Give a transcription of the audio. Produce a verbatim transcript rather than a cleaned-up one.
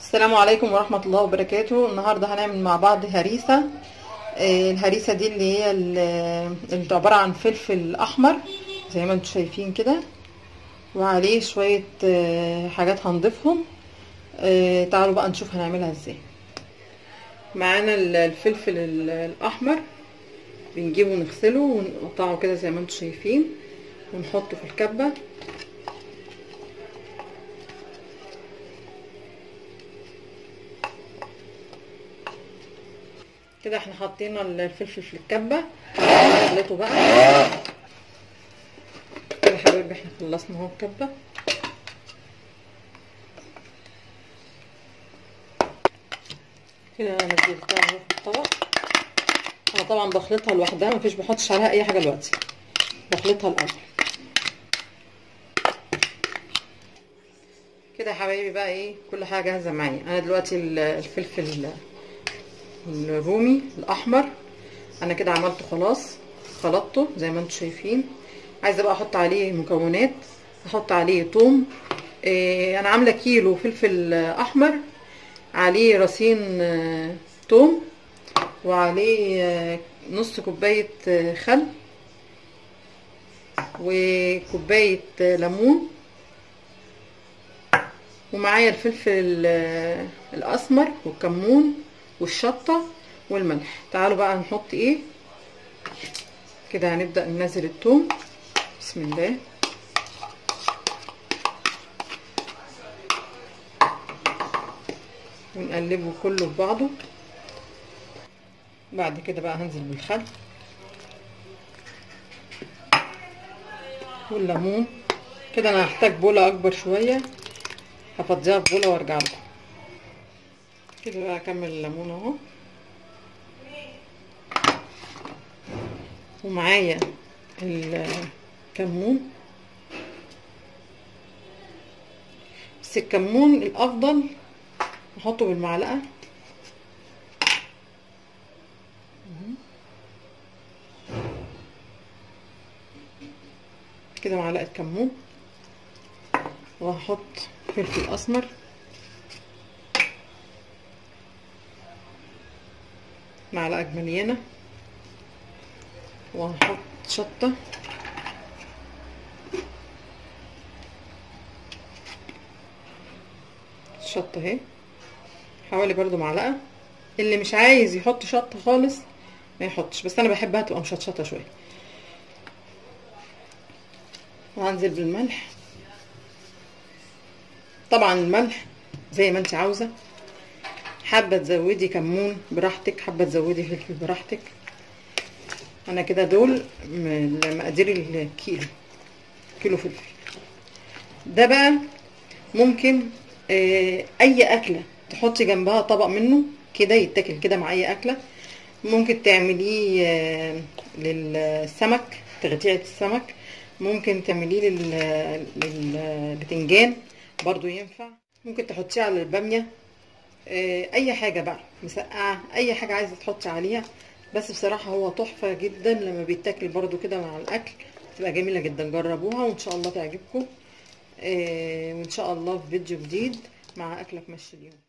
السلام عليكم ورحمة الله وبركاته. النهاردة هنعمل مع بعض هريسة. آه، الهريسة دي اللي هي اللي عبارة عن فلفل أحمر زي ما انتم شايفين كده، وعليه شوية آه، حاجات هنضيفهم. آه، تعالوا بقى نشوف هنعملها ازاي. معانا الفلفل الأحمر، بنجيبه ونغسله ونقطعه كده زي ما انتم شايفين ونحطه في الكبة. كده احنا حطينا الفلفل في الكبه، نخلطه بقى كده يا حبايبي. احنا خلصنا اهو الكبه. كده انا نزلتها اهو في الطبق. انا طبعا بخلطها لوحدها، مفيش بحطش عليها اي حاجه دلوقتي، بخلطها الاول كده يا حبايبي. بقى ايه، كل حاجه جاهزه معايا. انا دلوقتي الفلفل الرومي الاحمر انا كده عملته خلاص، خلطته زي ما انتم شايفين. عايزه بقى احط عليه مكونات. احط عليه توم. إيه، انا عامله كيلو فلفل احمر، عليه راسين آه توم، وعليه آه نص كوبايه آه خل، وكوبايه آه ليمون، ومعايا الفلفل آه الاسمر والكمون والشطه والملح. تعالوا بقى نحط ايه كده. هنبدأ ننزل الثوم، بسم الله. ونقلبه كله في بعضه. بعد كده بقى هنزل بالخل والليمون. كده انا هحتاج بولة اكبر شوية، هفضيها في بولة وارجع لكم. كده بقى اكمل الليمون اهو، ومعايا الكمون. بس الكمون الافضل نحطه بالمعلقه كده، معلقه كمون. وهحط فلفل اسمر، معلقه مليانه. وهحط شطه، الشطه اهي حوالي برضو معلقه. اللي مش عايز يحط شطه خالص ما يحطش، بس انا بحبها تبقى مشطشطه شويه. وهنزل بالملح. طبعا الملح زي ما انت عاوزه، حابه تزودي كمون براحتك، حابه تزودي فلفل براحتك. انا كده دول مقادير الكيلو، كيلو فلفل. ده بقى ممكن آه اي اكله تحطي جنبها طبق منه كده، يتاكل كده مع اي اكله. ممكن تعمليه آه للسمك، تغطية السمك. ممكن تعمليه للبتنجان برضو ينفع. ممكن تحطيه على الباميه. آه اي حاجه بقى مسقعه، اي حاجه عايزه تحطي عليها. بس بصراحه هو تحفه جدا لما بيتاكل برضو كده مع الاكل، تبقى جميله جدا. جربوها وان شاء الله تعجبكم. آه وان شاء الله في فيديو جديد مع اكله تمشي اليوم.